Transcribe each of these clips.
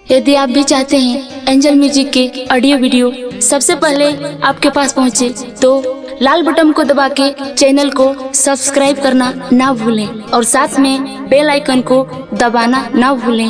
यदि आप भी चाहते हैं एंजल म्यूजिक के ऑडियो वीडियो सबसे पहले आपके पास पहुंचे, तो लाल बटन को दबा के चैनल को सब्सक्राइब करना ना भूलें और साथ में बेल आइकन को दबाना ना भूलें।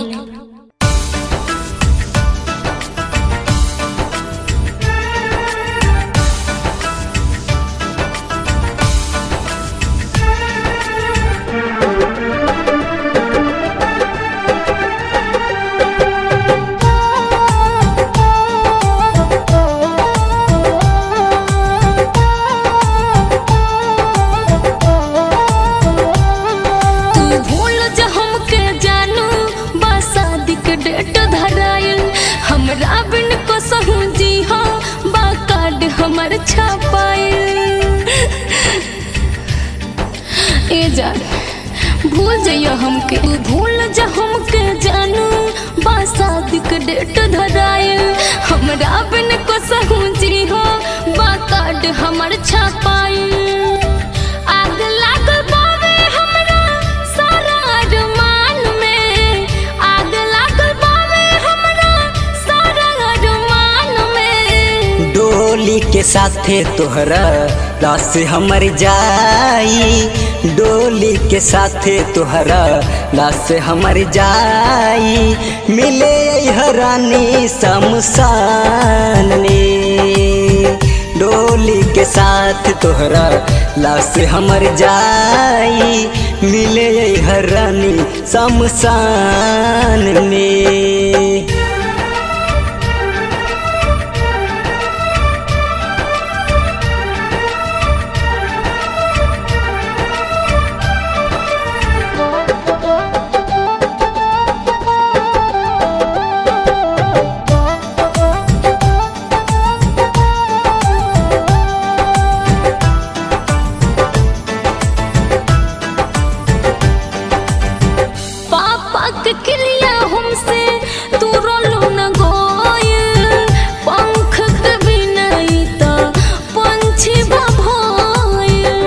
हमरा बिन को सहूजी हो बाकाड हमर छापाइल ए जान भूल जाइयो हमके, भूल जा हमके जानू बासादी के डेट धराइल। हमरा बिन को सहूजी हो बाकाड हमर छापाइल। आग लागल बावे हमरा सारा अरमान में, आग लागल बावे हमरा सारा अरमान में। डोली के साथे तोहरा लाश हमर जाई, डोली के साथे तोहरा लाश हमर जाई। मिले हरानी शमशान में, डोली के साथ तोहरा लाश हमर जाई। मिले हरानी शमशान में। क्रिया हमसे तू रोलो न गोयल, पंख के बिना तो पंछी भभोयल।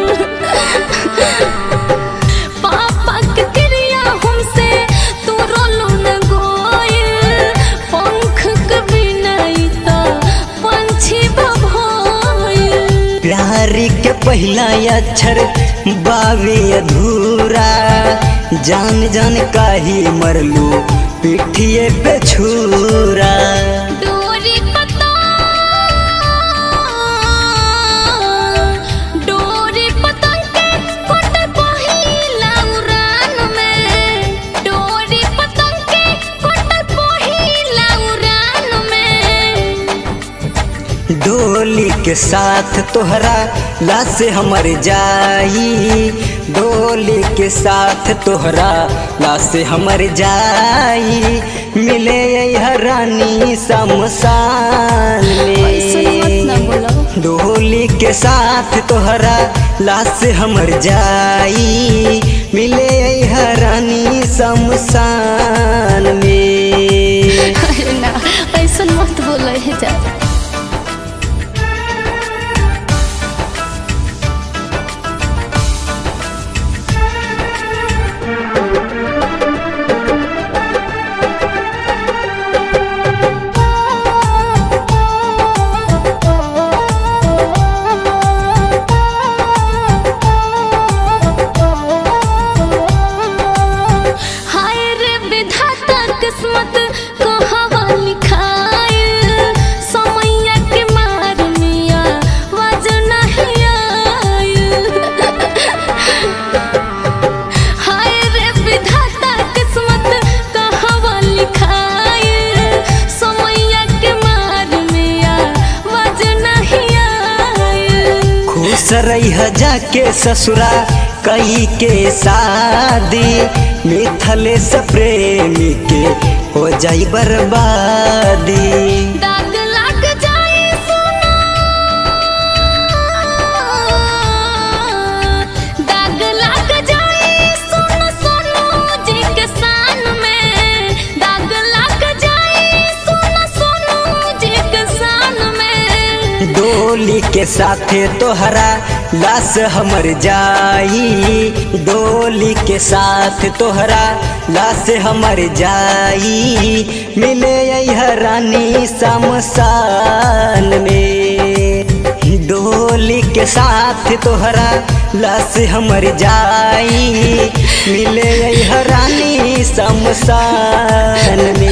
पापा के क्रिया हमसे तू रोलो न गोयल, पंख के बिना तो पंछी भभोयल। प्यारी के पहला अक्षर बावे अधूरा, जान जान काहे मरलू पिठिए पे छुरा। डोरी पतंग के कोटे पहिला उड़ान में, डोरी पतंग के कोटे पहिला उड़ान में। डोली के साथ तोहरा लाश हमर जाई, डोली के साथ तोहरा लाश हमर जाई। मिले हरानी शमशान में, डोली के साथ तोहरा लाश हमर जाई। मिले हरानी शमशान में। अरे ना ऐसा मत बोले है जा। किस्मत कहावा लिखाइल, समैया के मार मिया वजन नहीं आइल। हाय रे विधाता किस्मत कहावा लिखाइल, समैया के मार मिया वजन नहीं आइल। खुश रही जाके ससुरा कई के शादी, मिथलेश प्रेमी के हो जाई बर्बादी। दाग लग जाए सोना, दाग लग जाए सोना सोनू जी के सान में, दाग लग जाए सोना सोनू जी के सान में। डोली के साथे तोहरा लाश हमर जाई डोली के साथ तोहरा लाश हमर जाई मिले रानी शमशान में डोली के साथ तोहरा लाश हमर जाई मिले रानी शमशान में।